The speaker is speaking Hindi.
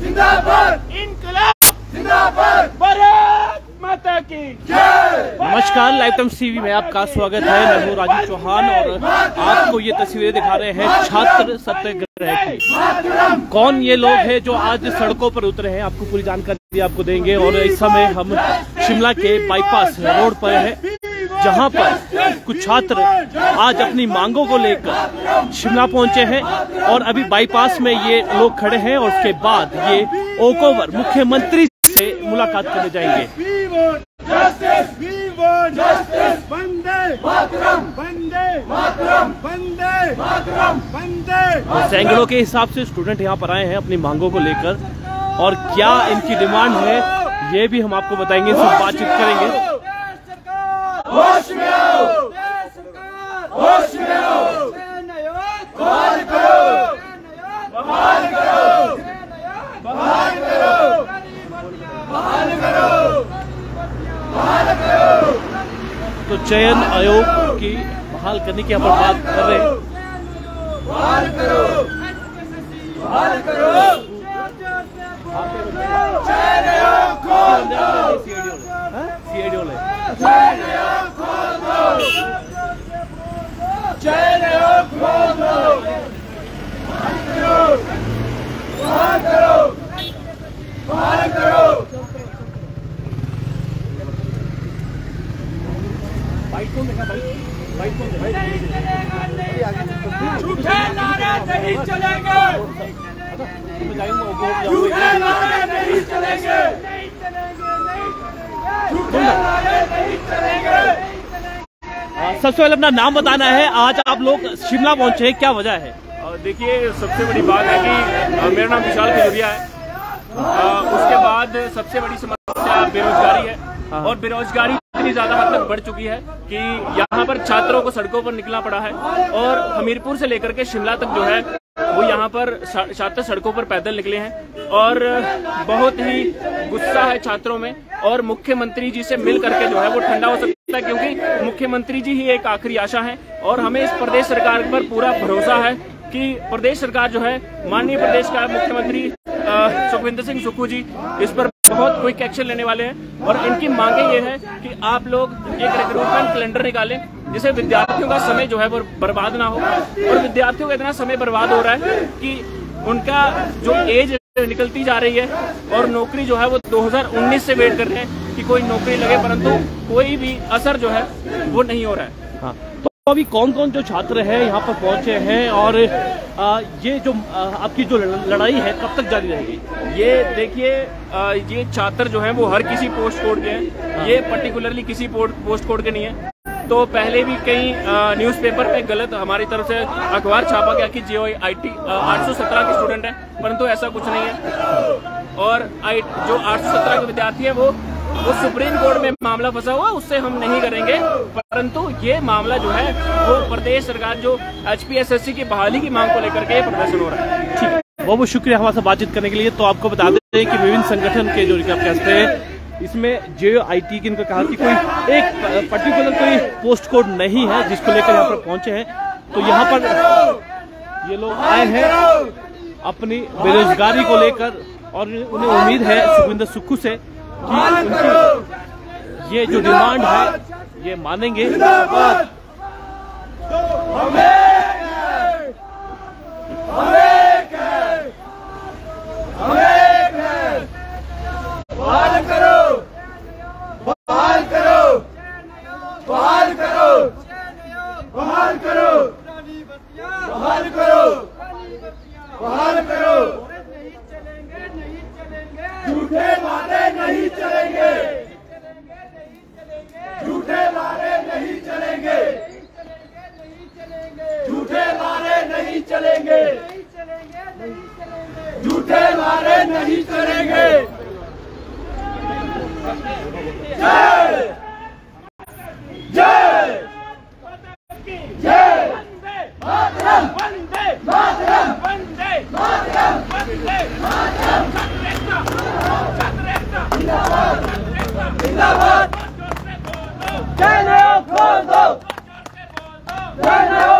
जिंदाबाद, इनकलाब जिंदाबाद, भारत माता की जय। नमस्कार, लाइव टाइम्स टीवी में आपका स्वागत है। मैं हूं राजीव चौहान और आपको ये तस्वीरें दिखा रहे हैं छात्र सत्याग्रह की। कौन ये लोग हैं जो आज सड़कों पर उतरे हैं, आपको पूरी जानकारी आपको देंगे। और इस समय हम शिमला के बाईपास रोड पर हैं, जहां पर कुछ छात्र आज अपनी मांगों को लेकर शिमला पहुंचे हैं और अभी बाईपास में ये लोग खड़े हैं और उसके बाद ये ओकोवर मुख्यमंत्री से मुलाकात करने जाएंगे। सैकड़ों के हिसाब से स्टूडेंट यहाँ पर आए हैं अपनी मांगों को लेकर, और क्या इनकी डिमांड है ये भी हम आपको बताएंगे, इनसे बातचीत करेंगे। होश में आओ, होश में आओ, बहाल करो, बहाल करो, बहाल करो, बहाल करो, बहाल करो। तो चयन आयोग की बहाल करने की हम बात कर रहे हैं। बहाल करो, बहाल करो, चयन आयोग खोल दो, सीआईडी वाले चयन आयोग खोल दो, चयन आयोग खोल दो, बहाल करो, बहाल करो, बहाल करो। झूठे नारे नहीं चलेंगे, झूठे नारे नहीं चलेंगे, झूठे नारे नहीं चलेंगे। सबसे पहले अपना नाम बताना है। आज आप लोग शिमला पहुंचे हैं, क्या वजह है? देखिए, सबसे बड़ी बात है कि मेरा नाम विशाल खजुरिया है। उसके बाद सबसे बड़ी समस्या बेरोजगारी है, और बेरोजगारी इतनी ज्यादा हद तक बढ़ चुकी है कि यहाँ पर छात्रों को सड़कों पर निकलना पड़ा है। और हमीरपुर से लेकर के शिमला तक जो है वो यहाँ पर छात्र सड़कों पर पैदल निकले हैं, और बहुत ही गुस्सा है छात्रों में। और मुख्यमंत्री जी से मिल करके जो है वो ठंडा हो सकता है, क्योंकि मुख्यमंत्री जी ही एक आखिरी आशा है। और हमें इस प्रदेश सरकार पर पूरा भरोसा है कि प्रदेश सरकार जो है, माननीय प्रदेश का मुख्यमंत्री सुखविंदर सिंह सुक्खू जी इस पर बहुत क्विक एक्शन लेने वाले हैं। और इनकी मांगे ये है कि आप लोग एक रिक्रूटमेंट कैलेंडर निकालें, जिससे विद्यार्थियों का समय जो है वो बर्बाद ना हो। और विद्यार्थियों का इतना समय बर्बाद हो रहा है कि उनका जो एज निकलती जा रही है, और नौकरी जो है वो 2019 से वेट कर रहे हैं कि कोई नौकरी लगे, परंतु कोई भी असर जो है वो नहीं हो रहा है। हाँ, तो अभी कौन कौन जो छात्र हैं यहाँ पर पहुंचे हैं, और ये जो आपकी जो लड़ाई है कब तक जारी रहेगी? ये देखिए, ये छात्र जो हैं वो हर किसी पोस्ट कोड के हैं, ये पर्टिकुलरली किसी पोस्ट कोड के नहीं है। तो पहले भी कई न्यूज़पेपर पे गलत हमारी तरफ से अखबार छापा गया कि JOIT 817 के स्टूडेंट हैं, परंतु ऐसा कुछ नहीं है। और जो 817 के विद्यार्थी हैं वो सुप्रीम कोर्ट में मामला फंसा हुआ, उससे हम नहीं करेंगे। परंतु ये मामला जो है वो प्रदेश सरकार जो HPSSC की बहाली की मांग को लेकर के प्रदर्शन हो रहा है। ठीक है, बहुत बहुत शुक्रिया हमारे साथ बातचीत करने के लिए। तो आपको बता दें कि विभिन्न संगठन के जो आप कहते हैं, इसमें JOIT की इनको कहा कि कोई एक पर्टिकुलर कोई पोस्ट कोड नहीं है जिसको लेकर यहाँ पर पहुंचे हैं। तो यहाँ पर ये लोग आए हैं अपनी बेरोजगारी को लेकर, और उन्हें उम्मीद है सुखविंदर सुक्खू से कि उनकी ये जो डिमांड है ये मानेंगे। बहाल करो, बहाल करो, बहाल करो, बहाल करो, बहाल करो, बहाल करो। झूठे नारे नहीं चलेंगे, झूठे नारे नहीं चलेंगे, झूठे नारे नहीं चलेंगे, झूठे नारे नहीं चलेंगे। जय जय जय, मातरम वंदे मातरम, वंदे मातरम, वंदे मातरम, जिंदाबाद, जिंदाबाद, चयन आयोग खोल दो, चयन आयोग